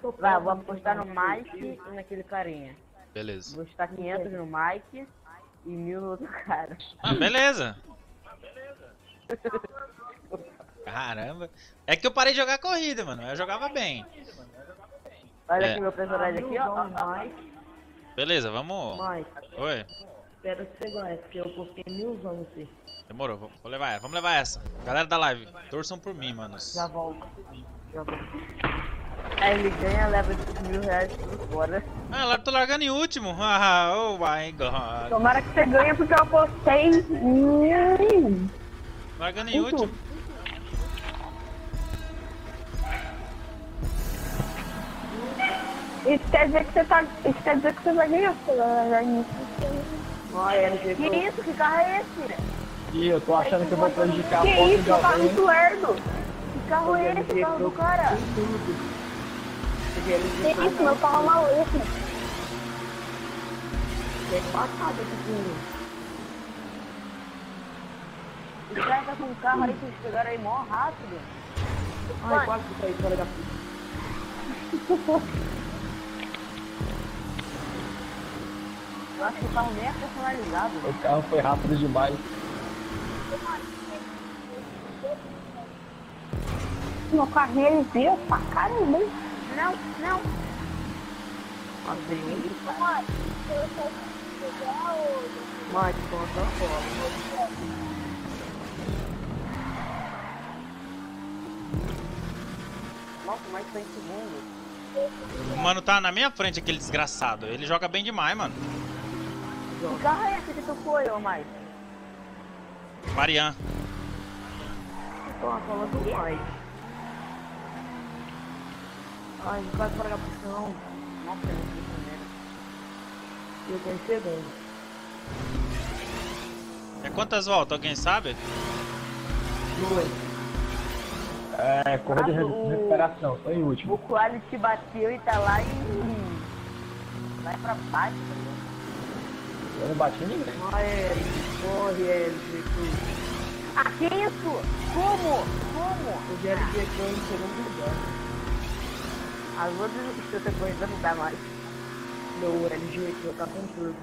Vai, vou apostar no Mike e naquele carinha. Beleza. Vou apostar 500 no Mike e 1000 no outro cara. Ah, beleza. Caramba. É que eu parei de jogar corrida, mano. Eu jogava bem. Olha aqui meu personagem aqui, ó. Mike, Beleza, vamos. Mike, Oi. espera que você ganhe, porque eu postei 1000 anos você. Demorou, vou levar essa. Vamos levar essa. Galera da live, torçam por mim, manos. Já volto. Já volto. Aí ele ganha, leva R$1000 por fora. Ah, eu tô largando em último. Ah, oh my god. Tomara que você ganhe porque eu apostei. Largando em último. Isso quer dizer que você tá. Isso quer dizer que você vai ganhar. Você vai ganhar nisso. Que isso? Que carro é esse? Ih, eu tô achando que eu vou prejudicar a Que foto isso, de eu tava alguém. muito lerdo. Que carro é esse? O carro do cara? Que isso, meu carro é maluco. É passado esse filme. O cara tá com um carro aí que eles pegaram aí mó rápido. Ai, quase que saí fora da puta. Eu acho que o carro nem é personalizado. O carro foi rápido demais. Meu carrinho ele veio pra caramba. Hein? Não, não. Passei um. Mike, conta a foto. Nossa, mas foi em segundo. O mano tá na minha frente, aquele desgraçado. Ele joga bem demais, mano. Que carro é esse que tu foi, ô Mike? Marian. Tô falando do Mike. Ai, não vai fora da pressão. Nossa, eu não sei primeiro. Eu tô em segundo. É quantas voltas, alguém sabe? 2. É, corra de recuperação, tô em último. O Quali te bateu e tá lá em... Vai pra baixo. Eu não bati ninguém. Ai, Eric, corre, Eric. Ah, que isso? Como? Como? O Jerry chegou em segundo lugar. As outras sequências não dá mais. Meu LG tá com turbo.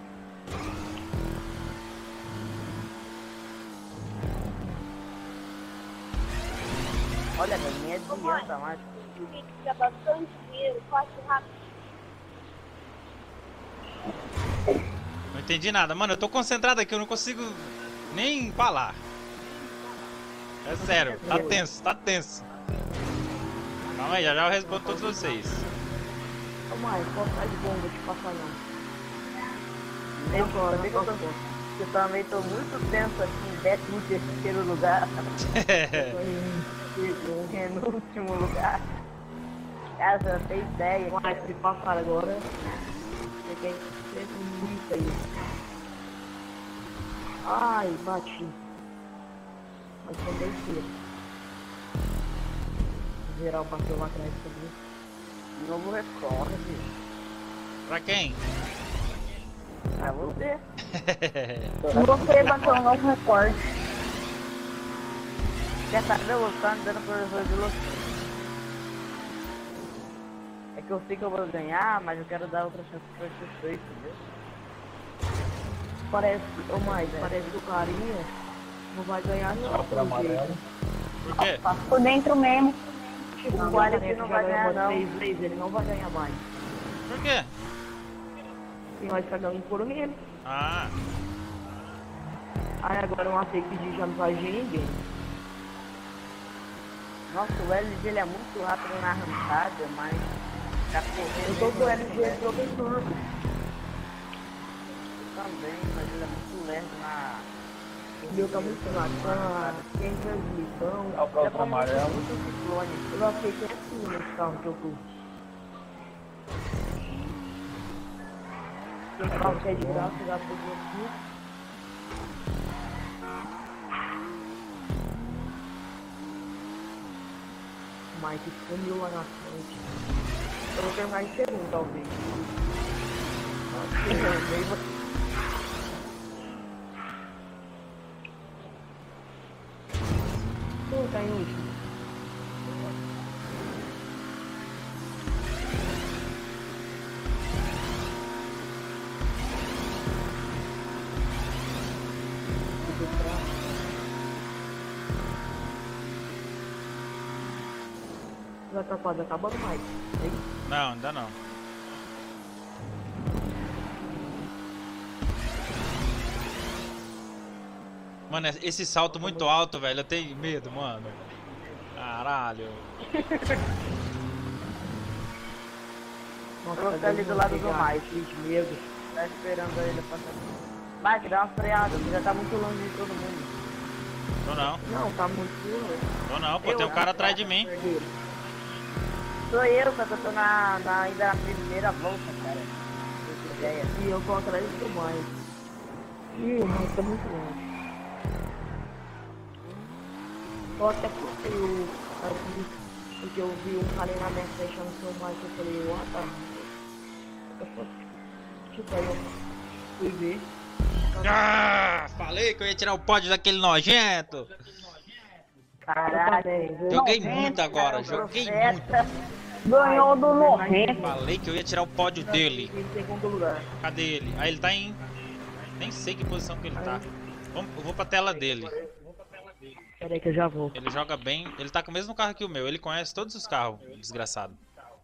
Olha, velho, nem adianta mais. Fica bastante dinheiro, quase rápido. Não entendi nada. Mano, eu tô concentrado aqui, eu não consigo nem falar. É sério, tá tenso, tá tenso. Calma aí, já já eu respondo todos vocês. Ô, Mike, posso ficar de bom, vou te passar não. Eu também tô muito tenso aqui em 13º lugar. Penúltimo lugar. Cara, você não tem ideia. Mike, se passar agora, você quer ser muito aí. Ai, bati. Mas também cedo. O geral bateu lá atrás também. Novo recorde. Pra quem? Pra você. Você bateu um novo recorde. Já tá dando professor de velocidade. É que eu sei que eu vou ganhar, mas eu quero dar outra chance pra vocês, entendeu? Parece, ô Mike, parece que o carinha não vai ganhar não. Pra amarelo. Por quê? Por dentro mesmo. Tipo, O Quality não vai ganhar, não. 3 vezes, ele não vai ganhar mais. Por quê? E nós pegamos por nele. Ah, Aí agora eu achei que já não vai ver ninguém. Nossa, o LG ele é muito rápido na arrancada, mas pra correr Eu tô com o mesmo, LG professor. também, mas ele é muito lento na... O meu tá muito bacana, tem transmissão. É o próximo amarelo. muito ciclone. Eu achei que é assim nesse carro que eu tô. Tem carro que é de graça, já pegou aqui. O Mike sumiu lá na frente. Eu vou terminar em segundo, talvez. Tá em último. Já tá quase acabando mais. Não, ainda não. Mano, esse salto muito alto, velho. Eu tenho medo, mano. Caralho. Nossa, Tô ali do lado do Mike. Medo. Tá esperando ele passar. Mike, dá uma freada, você já tá muito longe de todo mundo. Tô não. Não, tá muito. Tô não, pô. Tem um cara atrás de mim. Sou eu, só que eu tô ainda na primeira volta, cara. Não tenho ideia. E eu tô atrás do Mike. Ih, o Mike tá muito longe. Só até porque eu vi um cara na minha frente no seu Mike, eu falei, ó, tá. Eu falei, tipo, aí eu fui ver. Ah, falei que eu ia tirar o pódio daquele nojento. Caralho. Joguei muito agora, joguei muito. Ganhou do Norrento. Falei que eu ia tirar o pódio dele. Em segundo lugar. Cadê ele? Ah, ele tá em... Nem sei que posição que ele tá. Eu vou pra tela dele. Pera aí que eu já vou. Ele joga bem. Ele tá com o mesmo carro que o meu. Ele conhece todos os carros, desgraçado.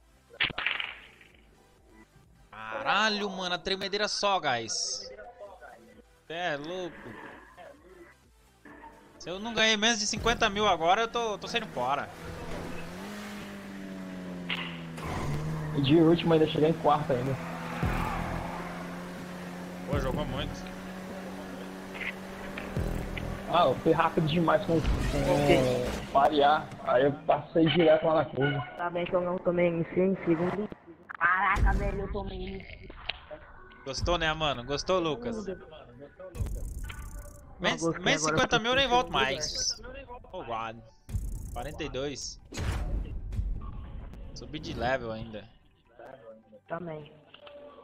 Caralho, mano. A tremedeira só, guys. É louco. Se eu não ganhei menos de 50 mil agora, eu tô saindo fora. E de último ainda cheguei em quarto ainda. Pô, jogou muito. Ah, eu fui rápido demais com variar. Aí eu passei direto lá na curva. Tá bem que eu não tomei em segundo. Caraca, velho, eu tomei. Gostou, né, mano? Gostou, Lucas? Menos gostei, menos agora 50 eu mil eu nem fiquei volto muito mais. Oh, God. 42. Subi de level ainda. Também.